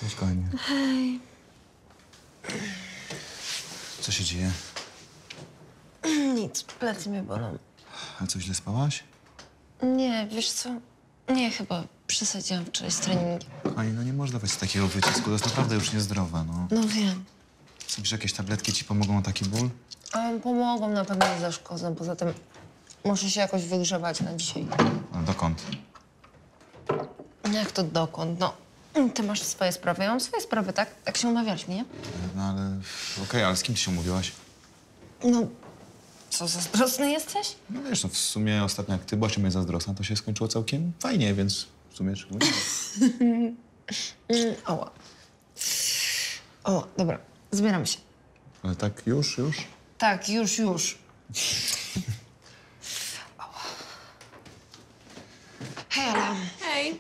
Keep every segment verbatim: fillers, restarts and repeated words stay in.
Cześć, kochanie. Hej. Co się dzieje? Nic, plecy mnie bolą. A co, źle spałaś? Nie, wiesz co? Nie, chyba przesadziłam wczoraj z treningiem. Kochanie, no nie można dawać takiego wycisku, to jest naprawdę już niezdrowe, no. No wiem. Sądzisz, jakieś tabletki ci pomogą na taki ból? A pomogą, na pewno nie zaszkodzą. Poza tym muszę się jakoś wygrzewać na dzisiaj. A dokąd? Jak to dokąd? No, ty masz swoje sprawy, ja mam swoje sprawy, tak? Tak się umawialiśmy, nie? No ale... Okej, ale z kim ty się umówiłaś? No, co, zazdrosny jesteś? No wiesz, no w sumie ostatnio jak ty byłaś u mnie zazdrosna, to się skończyło całkiem fajnie, więc w sumie czemu nie? Mm, oła. O, dobra, zbieram się. Ale tak już, już? Tak, już, już. Hej, Ala. Hej.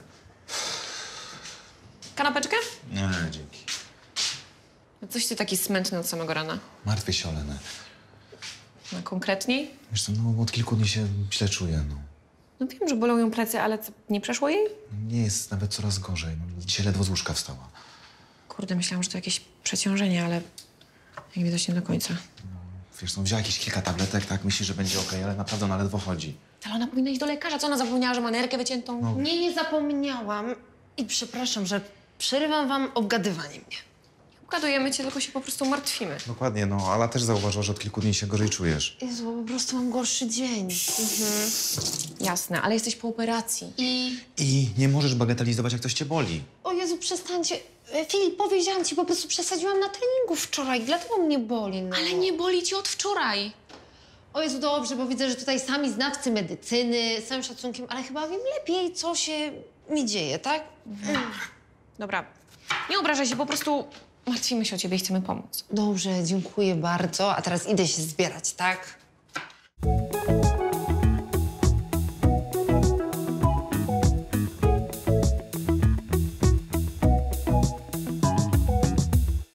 Kanapeczkę? Nie, dzięki. Coś ty taki smętny od samego rana. Martwię się, Olenę. No konkretniej? Wiesz co, no od kilku dni się źle czuję, no. No wiem, że bolą ją plecy, ale co, nie przeszło jej? Nie jest nawet coraz gorzej. No, dzisiaj ledwo z łóżka wstała. Kurde, myślałam, że to jakieś przeciążenie, ale jak widać nie do końca. Wiesz, no wzięła jakieś kilka tabletek, tak? Myśli, że będzie okej, ale naprawdę ona ledwo chodzi. Ale ona powinna iść do lekarza. Co ona zapomniała, że ma nerkę wyciętą? No. Nie, nie zapomniałam. I przepraszam, że przerywam wam obgadywanie mnie. Ugadujemy cię, tylko się po prostu martwimy. Dokładnie, no. Ala też zauważyła, że od kilku dni się gorzej czujesz. Jezu, bo po prostu mam gorszy dzień. Jasne, ale jesteś po operacji. I... I nie możesz bagatelizować, jak coś cię boli. O Jezu, przestańcie. E, Filip, powiedziałam ci, po prostu przesadziłam na treningu wczoraj, dlatego mnie boli, no. Ale nie boli cię od wczoraj. O Jezu, dobrze, bo widzę, że tutaj sami znawcy medycyny, z całym szacunkiem, ale chyba wiem lepiej, co się mi dzieje, tak? Dobra, nie obrażaj się, po prostu martwimy się o ciebie i chcemy pomóc. Dobrze, dziękuję bardzo, a teraz idę się zbierać, tak?